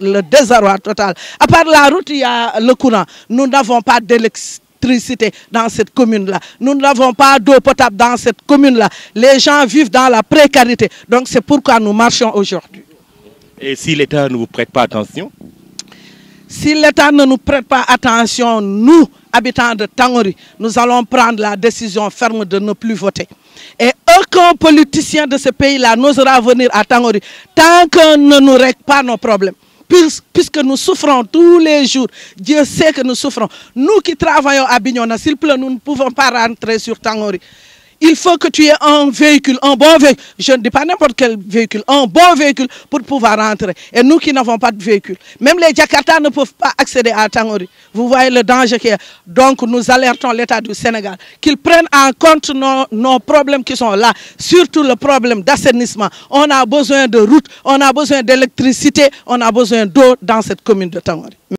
le désarroi total. À part la route, il y a le courant. Nous n'avons pas d'électricité dans cette commune-là. Nous n'avons pas d'eau potable dans cette commune-là. Les gens vivent dans la précarité. Donc c'est pourquoi nous marchons aujourd'hui. Et si l'État ne vous prête pas attention? Si l'État ne nous prête pas attention, nous, habitants de Tangori, nous allons prendre la décision ferme de ne plus voter. Et aucun politicien de ce pays-là n'osera venir à Tangori tant qu'on ne nous règle pas nos problèmes. Puisque nous souffrons tous les jours, Dieu sait que nous souffrons. Nous qui travaillons à Bignona, s'il plaît, nous ne pouvons pas rentrer sur Tangori. Il faut que tu aies un véhicule, un bon véhicule. Je ne dis pas n'importe quel véhicule, un bon véhicule pour pouvoir rentrer. Et nous qui n'avons pas de véhicule, même les Jakarta ne peuvent pas accéder à Tangori. Vous voyez le danger qu'il y a. Donc nous alertons l'État du Sénégal qu'il prenne en compte nos problèmes qui sont là, surtout le problème d'assainissement. On a besoin de routes, on a besoin d'électricité, on a besoin d'eau dans cette commune de Tangori.